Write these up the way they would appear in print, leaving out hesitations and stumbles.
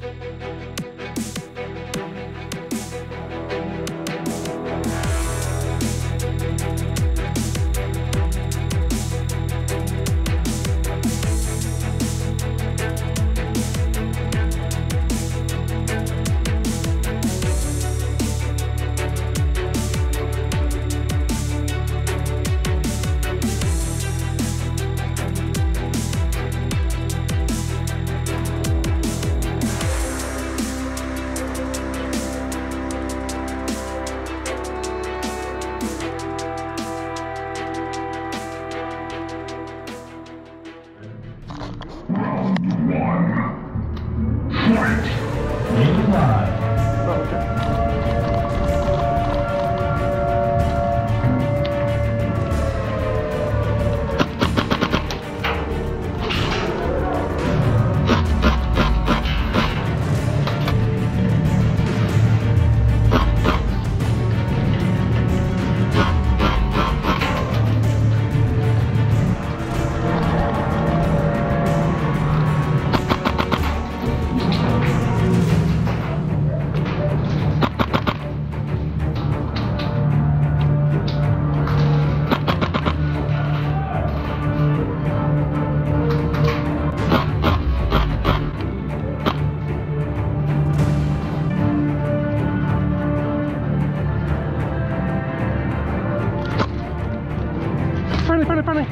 Friendly.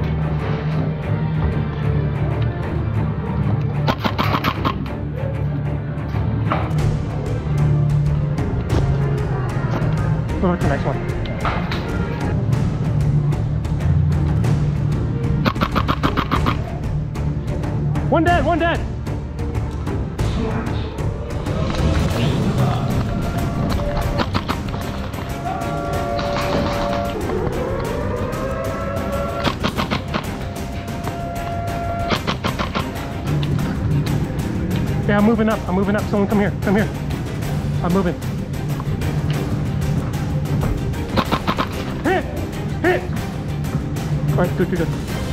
Go to the next one. One dead. Yeah, I'm moving up. Someone come here. I'm moving. Hit! Alright, good.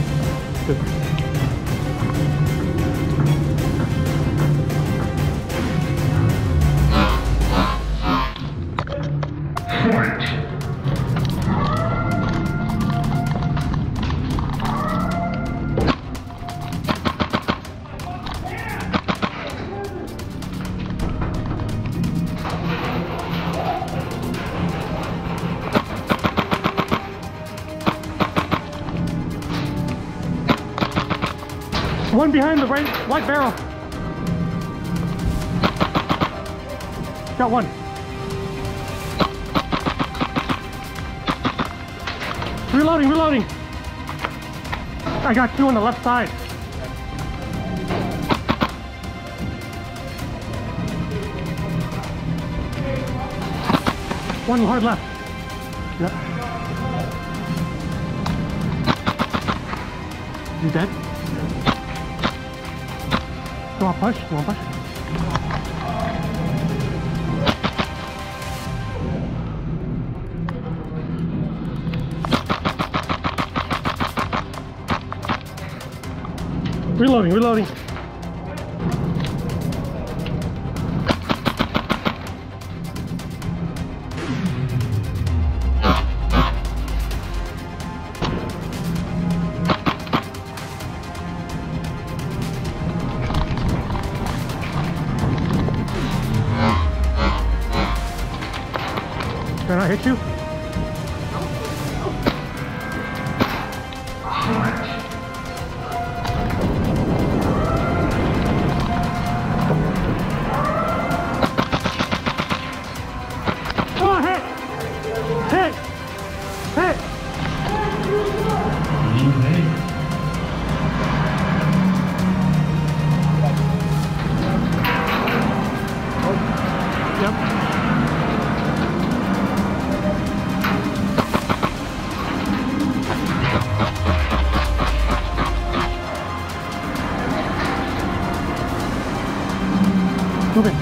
One behind the right barrel. Got one. Reloading. I got two on the left side. One hard left. Yep. You dead? You want push? Reloading. Can I hit you? Oh, hit! Yep. Move it.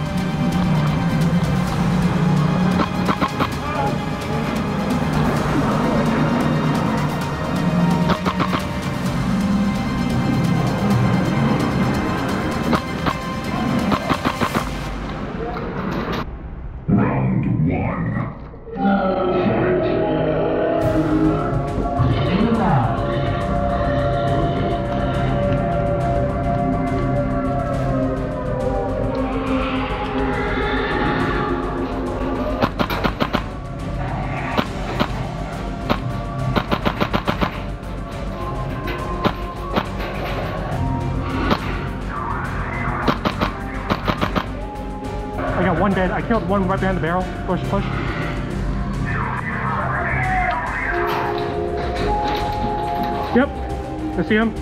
got one dead. I killed one right behind the barrel. Push, push. Yep. I see him.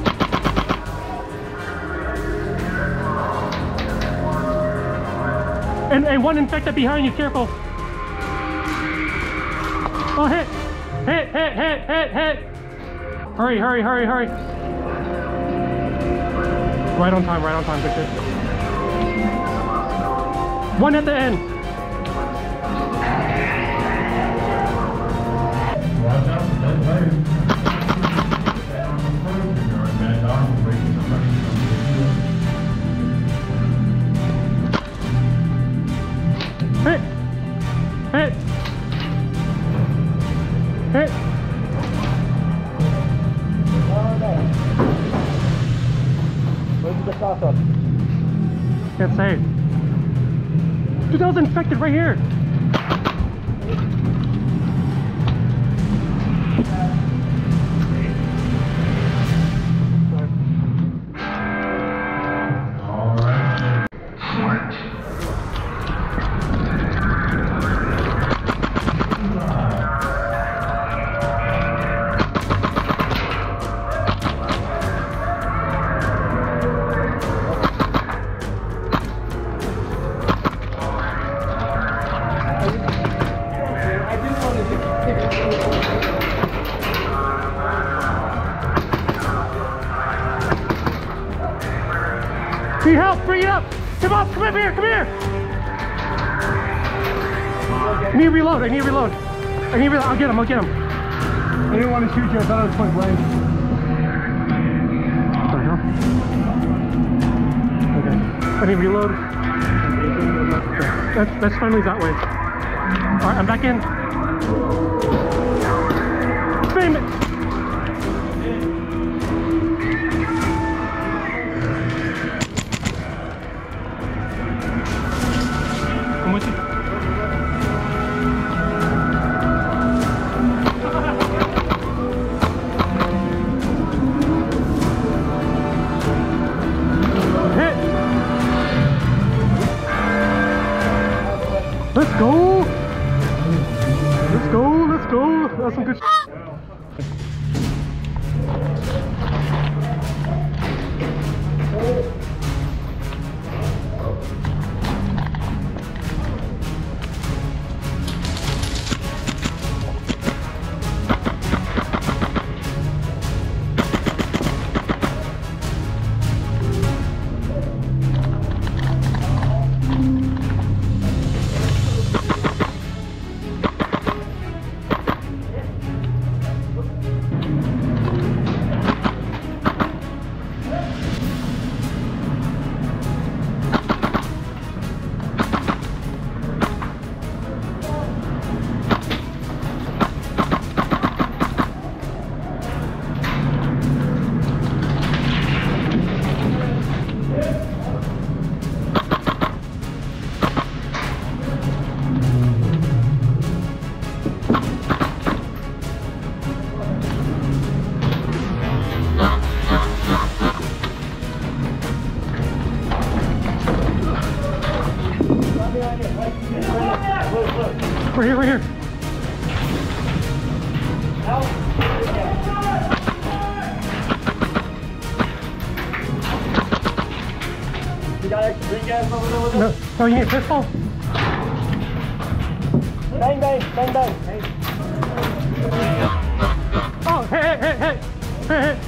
And one infected behind you. Careful. Oh, hit. Hit, hit, hit, hit, hit. Hurry, hurry, hurry, hurry. Right on time, good shit. One at the end. Hit! Hit! Hit! Where's the shot on? Can't say. Dude, that was infected right here. Need help, bring it up! Come up, come up here, come here! I need to reload, I need to reload. I'll get him, I'll get him. I didn't want to shoot you, I thought it was point blank. Okay, I need to reload. That's friendly that way. Alright, I'm back in. Spam it! I'm with you. Hit! Let's go! Let's go, let's go! That's some good shit. We're here, we're here. You got extra drink gas over there with us? No, you need a pistol? Bang, bang, bang, bang. Hey. Oh, hey, hey, hey, hey, hey, hey.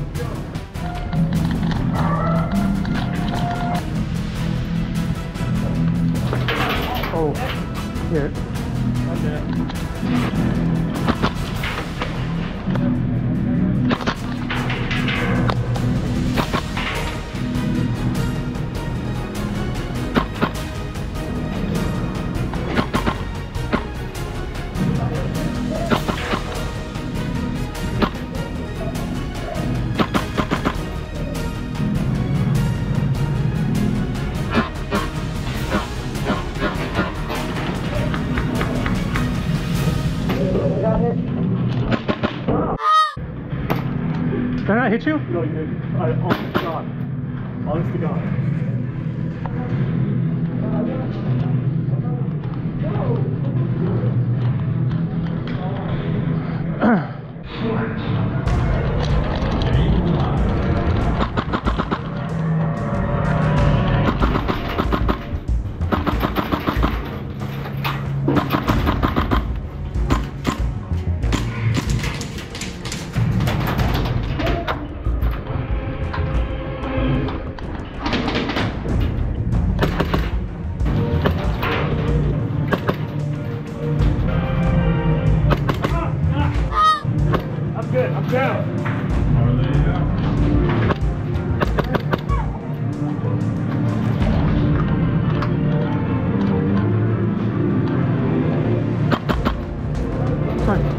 Oh, yeah. I'm dead. Did I hit you? No, you didn't. Honest to God. Honest to God. Sorry.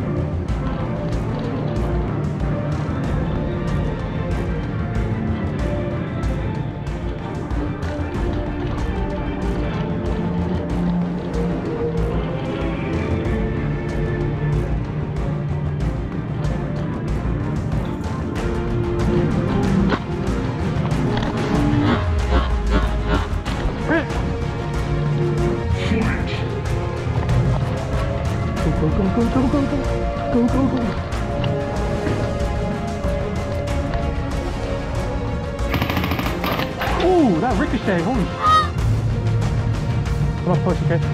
Go, go, go, go, go, go. Go, go, go. Ooh, that ricochet, holy. Come on, push, okay?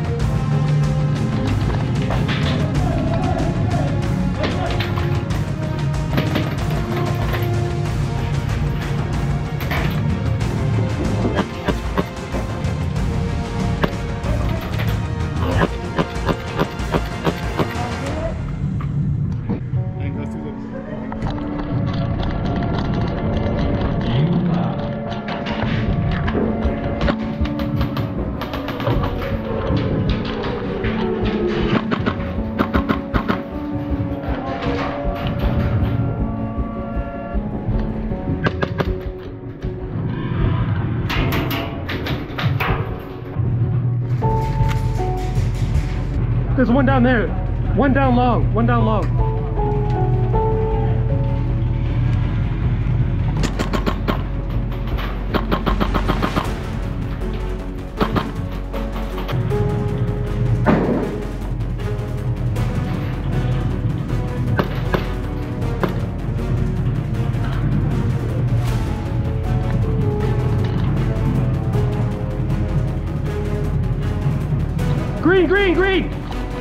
There's one down there. One down long. One down long. Green, green, green!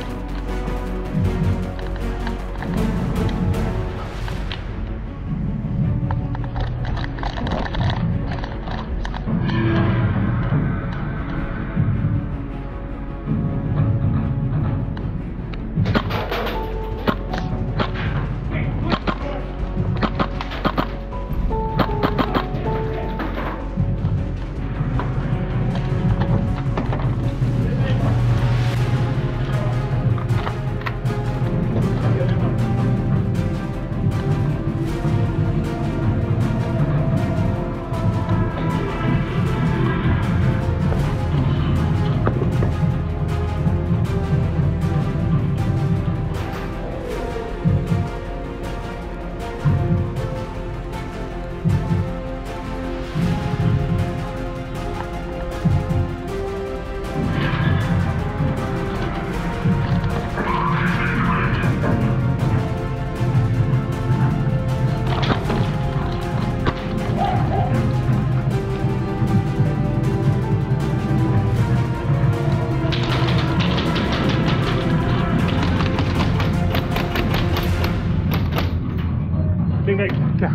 Ding ding. Yeah.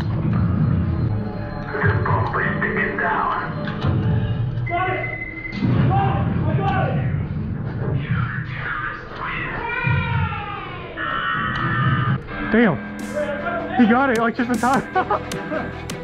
Probably stick it down. Got it! Got it! I got it! Damn. He got it like just in time.